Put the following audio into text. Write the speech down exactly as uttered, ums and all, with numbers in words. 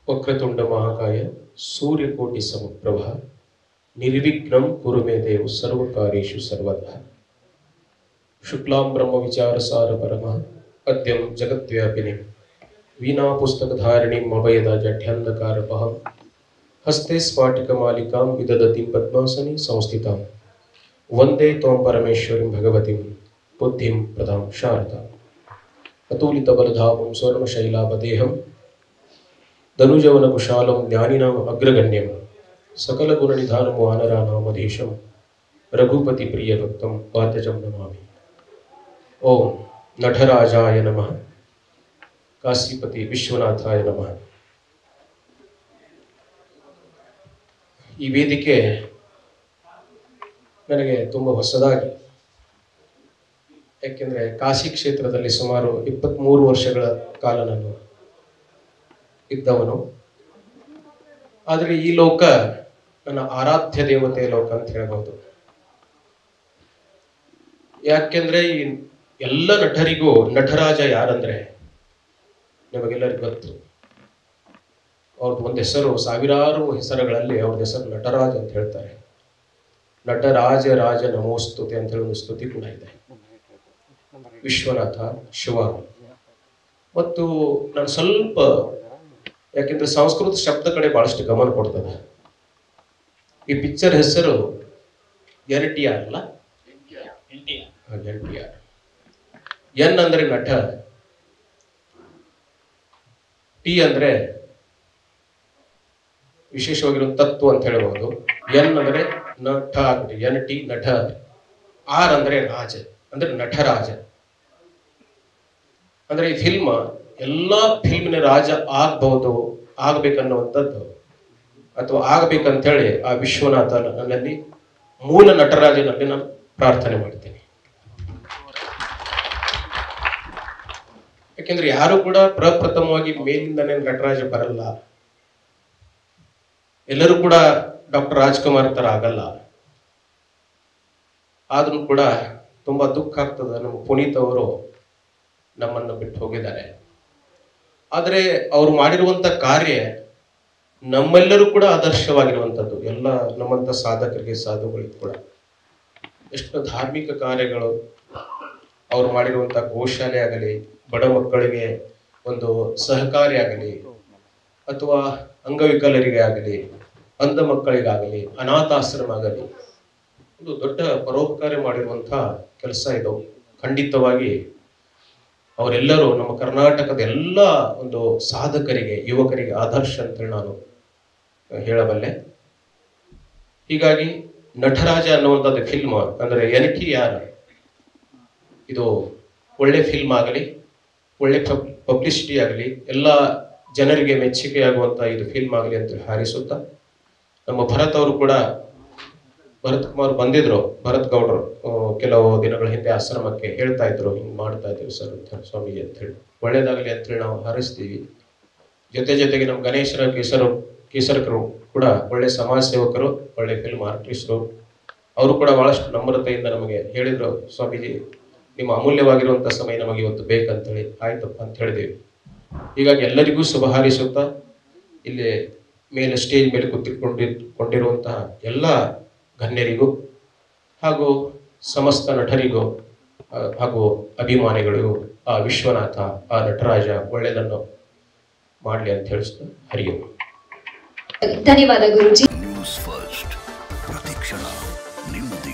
वक्रतुंड महाकाय सूर्यकोटि समप्रभा निर्विघ्नं कुरु मे देव सर्वकार्येषु सर्वदा। शुक्लां ब्रह्म विचार सार परमा पद्यं जगद्व्यापिनीं वीणा पुस्तकधारिणीं अभयदा जठ्यन्धकारपहं हस्ते स्फाटिकमालिकां विदधतीं पद्मासने संस्थितां वन्दे त्वं परमेश्वरीं भगवतीं बुद्धिं प्रदां शारदाम्। अतुलितबलधामं स्वर्णशैलापदेहं धनुजवनकुशालं ज्ञानिनाम् अग्रगण्यं सकलगुणनिधानं वानराणामधीशं रघुपतिप्रियभक्तं वाद्यजं नमामि। ओम नटराजाय नमः, काशीपति विश्वनाथाय नमः। ಈ ವೇದಿಕೆ ನನಗೆ ತುಂಬ ಹೊಸದಾಗಿ, ಯಾಕೆಂದರೆ ಕಾಶಿ ಕ್ಷೇತ್ರದಲ್ಲಿ ಸುಮಾರು ಇಪ್ಪತ್ತ್ಮೂರು ವರ್ಷಗಳ ಕಾಲ ನಾನು ಇದ್ದವನು. ಆದರೆ ಈ ಲೋಕ ನನ್ನ ಆರಾಧ್ಯ ದೇವತೆಯ ಲೋಕ ಅಂತ ಹೇಳ್ಬೋದು. ಯಾಕೆಂದ್ರೆ ಈ ಎಲ್ಲ ನಟರಿಗೂ ನಟರಾಜ ಯಾರಂದ್ರೆ ನಿಮಗೆಲ್ಲರಿಗೂ ಗೊತ್ತು. ಅವ್ರದ್ದು ಒಂದು ಹೆಸರು, ಸಾವಿರಾರು ಹೆಸರುಗಳಲ್ಲಿ ಅವ್ರದ್ದು ಹೆಸರು ನಟರಾಜ್ ಅಂತ ಹೇಳ್ತಾರೆ. ನಟರಾಜ ರಾಜ ನಮೋಸ್ತುತಿ ಅಂತ ಹೇಳಿ ಒಂದು ಸ್ತುತಿ ಕೂಡ ಇದೆ. ವಿಶ್ವನಾಥ, ಶಿವ. ಮತ್ತು ನಾನು ಸ್ವಲ್ಪ, ಯಾಕೆಂದ್ರೆ ಸಂಸ್ಕೃತ ಶಬ್ದ ಕಡೆ ಬಹಳಷ್ಟು ಗಮನ ಕೊಡ್ತದೆ. ಈ ಪಿಕ್ಚರ್ ಹೆಸರು ಎನ್ ಟಿ ಆರ್ ಅಲ್ಲ, ಎನ್ ಟಿ ಆರ್. ಎನ್ ಅಂದ್ರೆ ನಟ, ಟಿ ಅಂದ್ರೆ ವಿಶೇಷವಾಗಿರೋ ತತ್ವ ಅಂತ ಹೇಳ್ಬೋದು. ಎನ್ ಅಂದ್ರೆ ನಟ ಆಗ್ಬಿಟ್ಟು ಎನ್ ಟಿ ನಟ. ಆರ್ ಅಂದ್ರೆ ರಾಜ, ಅಂದ್ರೆ ನಟರಾಜ. ಅಂದ್ರೆ ಈ ಫಿಲ್ಮ್ ಎಲ್ಲಾ ಫಿಲ್ಮಿನ ರಾಜ ಆಗ್ಬಹುದು, ಆಗ್ಬೇಕನ್ನುವಂಥದ್ದು ಅಥವಾ ಆಗ್ಬೇಕಂತ ಹೇಳಿ ಆ ವಿಶ್ವನಾಥನಲ್ಲಿ ಮೂಲ ನಟರಾಜನಲ್ಲಿ ನಾನು ಪ್ರಾರ್ಥನೆ ಮಾಡ್ತೀನಿ. ಯಾಕೆಂದ್ರೆ ಯಾರು ಕೂಡ ಪ್ರಪ್ರಥಮವಾಗಿ ಮೇಲಿಂದನೇ ನಟರಾಜ ಬರಲ್ಲ. ಎಲ್ಲರೂ ಕೂಡ ಡಾಕ್ಟರ್ ರಾಜ್ಕುಮಾರ್ ತರ ಆಗಲ್ಲ. ಆದ್ರೂ ಕೂಡ ತುಂಬಾ ದುಃಖ ಆಗ್ತದೆ. ನಮ್ಮ ಪುನೀತ್ ಅವರು ನಮ್ಮನ್ನು ಬಿಟ್ಟು ಹೋಗಿದ್ದಾರೆ. ಆದರೆ ಅವರು ಮಾಡಿರುವಂತ ಕಾರ್ಯ ನಮ್ಮೆಲ್ಲರೂ ಕೂಡ ಆದರ್ಶವಾಗಿರುವಂಥದ್ದು. ಎಲ್ಲ ನಮ್ಮಂತ ಸಾಧಕರಿಗೆ, ಸಾಧುಗಳಿಗೆ ಕೂಡ ಎಷ್ಟು ಧಾರ್ಮಿಕ ಕಾರ್ಯಗಳು ಅವರು ಮಾಡಿರುವಂತ ಗೋಶಾಲೆ ಆಗಲಿ, ಬಡ ಮಕ್ಕಳಿಗೆ ಒಂದು ಸಹಕಾರಿ ಆಗಲಿ, ಅಥವಾ ಅಂಗವಿಕಲರಿಗೆ ಆಗಲಿ, ಅಂಧ ಮಕ್ಕಳಿಗಾಗಲಿ, ಅನಾಥಾಶ್ರಮ ಆಗಲಿ, ಒಂದು ದೊಡ್ಡ ಪರೋಪಕಾರ ಮಾಡಿರುವಂತಹ ಕೆಲಸ ಇದು. ಖಂಡಿತವಾಗಿ ಅವರೆಲ್ಲರೂ ನಮ್ಮ ಕರ್ನಾಟಕದ ಎಲ್ಲ ಒಂದು ಸಾಧಕರಿಗೆ, ಯುವಕರಿಗೆ ಆದರ್ಶ ಅಂತೇಳಿ ನಾನು ಹೇಳಬಲ್ಲೆ. ಹೀಗಾಗಿ ನಟರಾಜ ಅನ್ನುವಂಥದ್ದು ಫಿಲ್ಮ್ ಅಂದ್ರೆ ಎನ್ ಟಿ ಆರ್, ಇದು ಒಳ್ಳೆ ಫಿಲ್ಮ್ ಆಗಲಿ, ಒಳ್ಳೆ ಪಬ್ಲಿಸಿಟಿ ಆಗಲಿ, ಎಲ್ಲ ಜನರಿಗೆ ಮೆಚ್ಚುಗೆಯಾಗುವಂತ ಇದು ಫಿಲ್ಮ್ ಆಗಲಿ ಅಂತ ಹಾರೈಸುತ್ತಾ, ನಮ್ಮ ಭರತ್ ಅವರು ಕೂಡ, ಭರತ್ ಕುಮಾರ್ ಬಂದಿದ್ರು, ಭರತ್ ಗೌಡರು ಕೆಲವು ದಿನಗಳ ಹಿಂದೆ ಆಶ್ರಮಕ್ಕೆ ಹೇಳ್ತಾ ಇದ್ರು, ಹಿಂಗ್ ಮಾಡ್ತಾ ಇದ್ದೀವಿ ಸರ್ ಅಂತ ಸ್ವಾಮೀಜಿ ಅಂತ ಹೇಳಿ. ಒಳ್ಳೇದಾಗಲಿ ಅಂತ ಹೇಳಿ ನಾವು ಹಾರೈಸ್ತೀವಿ. ಜೊತೆ ಜೊತೆಗೆ ನಮ್ಮ ಗಣೇಶರ ಕೇಸರ ಕೇಸರಕರು ಕೂಡ ಒಳ್ಳೆ ಸಮಾಜ ಸೇವಕರು, ಒಳ್ಳೆ ಫಿಲ್ಮ್ ಆರ್ಟಿಸ್ಟರು. ಅವರು ಕೂಡ ಬಹಳಷ್ಟು ನಮ್ರತೆಯಿಂದ ನಮಗೆ ಹೇಳಿದ್ರು, ಸ್ವಾಮೀಜಿ ನಿಮ್ಮ ಅಮೂಲ್ಯವಾಗಿರುವಂಥ ಸಮಯ ನಮಗೆ ಇವತ್ತು ಬೇಕಂತೇಳಿ. ಆಯ್ತಪ್ಪ ಅಂತ ಹೇಳಿದೆವು. ಹೀಗಾಗಿ ಎಲ್ಲರಿಗೂ ಶುಭ ಹಾರೈಸುತ್ತಾ, ಇಲ್ಲಿ ಮೇಲೆ ಸ್ಟೇಜ್ ಮೇಲೆ ಕೂತಿಕೊಂಡಿ ಕೊಂಡಿರುವಂತಹ ಎಲ್ಲ ಗಣ್ಯರಿಗೂ ಹಾಗೂ ಸಮಸ್ತ ನಟರಿಗೂ ಹಾಗೂ ಅಭಿಮಾನಿಗಳಿಗೂ ಆ ವಿಶ್ವನಾಥ, ಆ ನಟರಾಜ ಒಳ್ಳೆಯದನ್ನು ಮಾಡಲಿ ಅಂತ ಹೇಳಿಸ್ತಾ ಹರಿಯೋ. ಧನ್ಯವಾದ ಗುರುಜಿ. ನ್ಯೂಸ್ ಫಸ್ಟ್ ಪ್ರತಿಕ್ಷಣ ನಿಮ್ಮದೇ.